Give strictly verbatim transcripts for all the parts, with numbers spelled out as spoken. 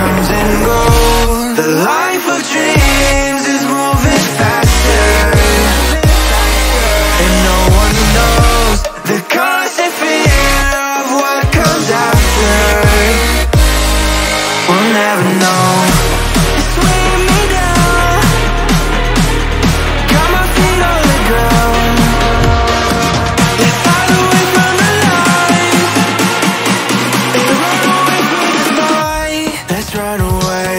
comes and goes. The life of dreams is moving faster, and no one knows the constant fear of what comes after. We'll never know. It's weighing me down, got my feet on the ground. Let's hide away from the light and run away from the fight. Let's run away.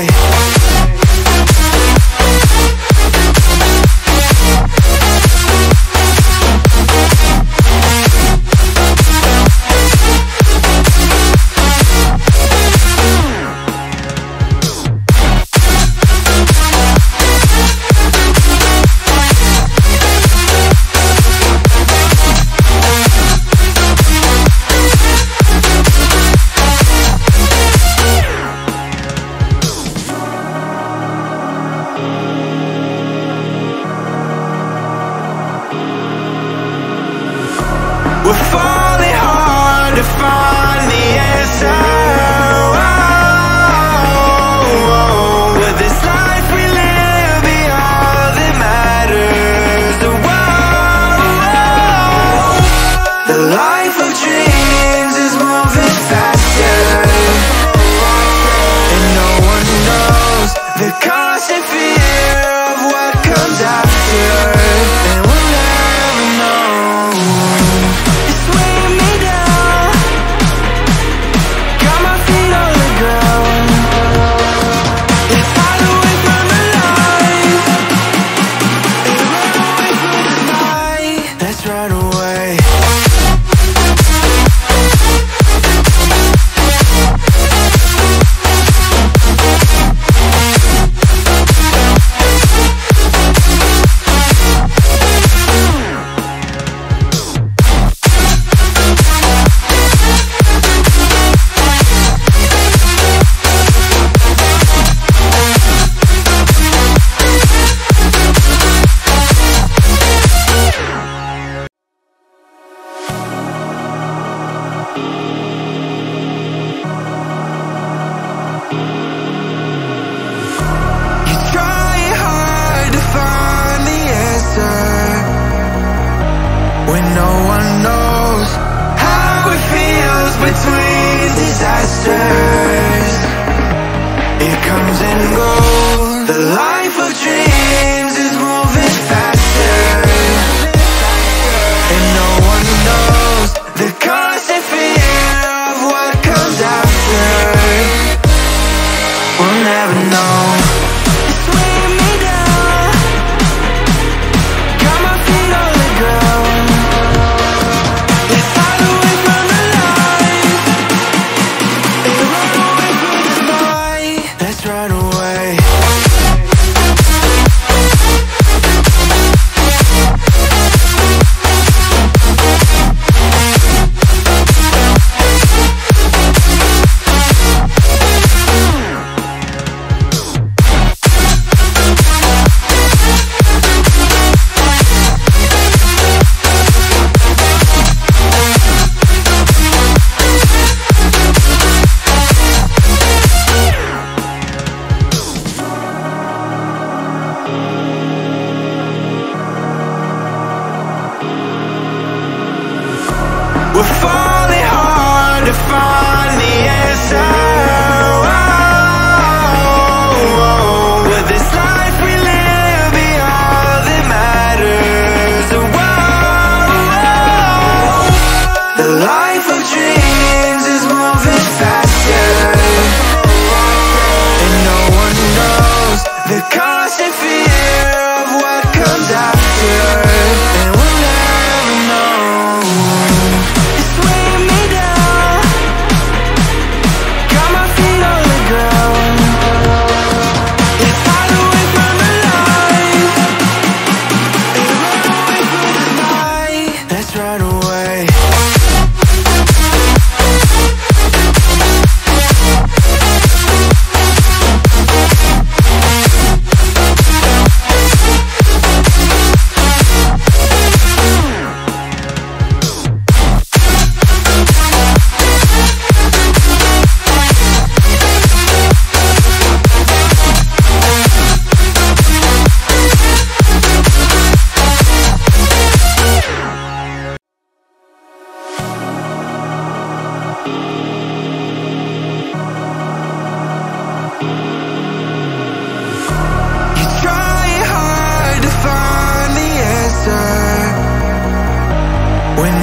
We're falling hard to find the answer. Oh, with this life we live, be all that matters. Oh, the life of dreams is moving faster, and no one knows the constant fear of what comes after. And we'll never know. Run away. When no one knows how it feels between disasters, it comes and goes. The life of dreams is moving faster, and no one knows the constant fear of what comes after. We'll never know. Run away.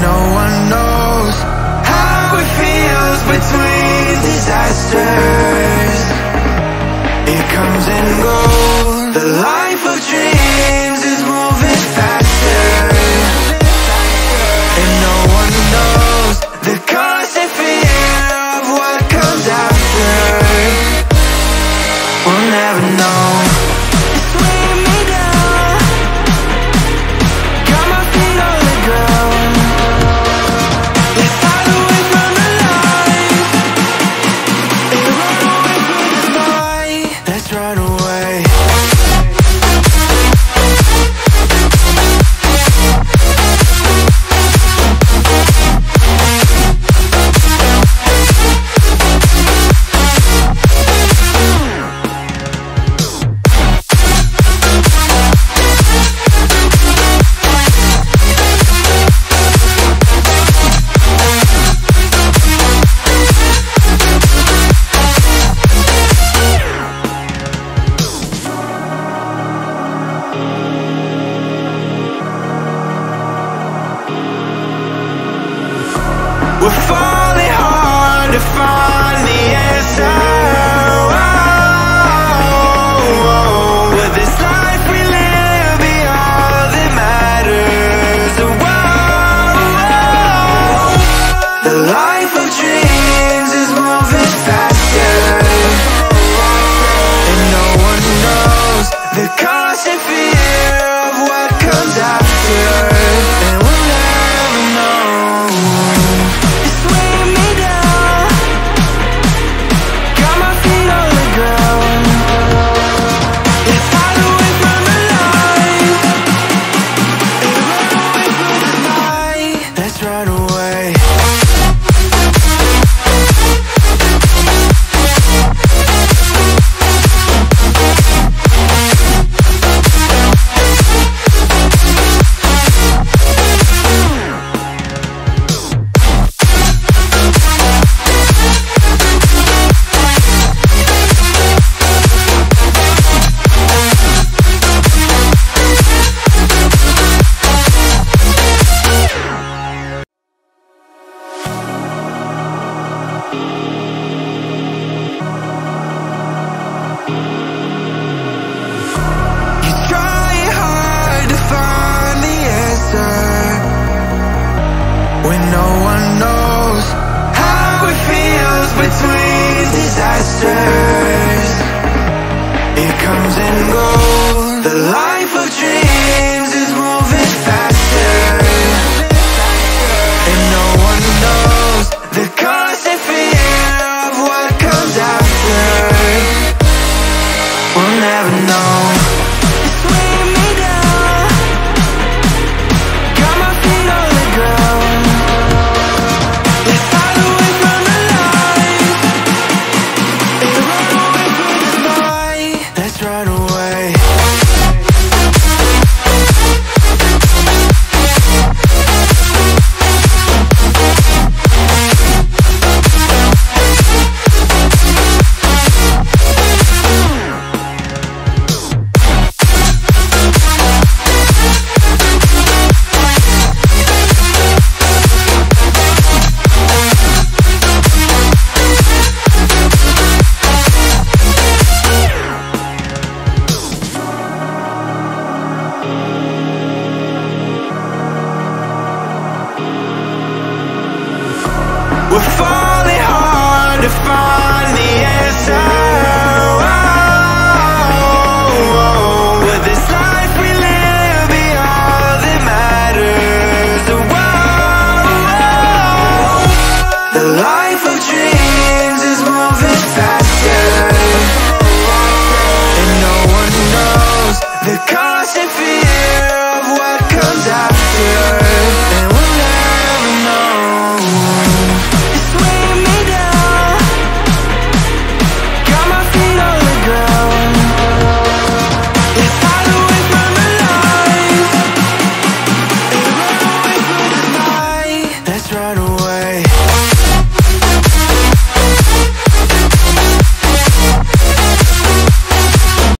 no one knows how it feels between disasters. It comes and goes. The life of dreams is moving faster, and no one knows the constant fear of what comes after. We'll never know. It's weighing me down, got my feet on the ground. Let's hide away from the light and run away from the night. Let's run away. We're falling hard to find the answer. Whoa, with this life we live, be all that matters. Whoa, the life of dreams is moving faster, and no one knows the constant fear of what comes after. And we'll never know. Run away. When no one knows how it feels between disasters. It comes and goes. The life of dreams is moving faster, and no one knows the constant fear of what comes after. We'll never know. It's weighing me down, got my feet on the ground. Let's hide away from the light and run away from the night. Let's run away. We're falling hard to find the answer. Whoa, with this life we live, be all that matters. Whoa, the life of dreams.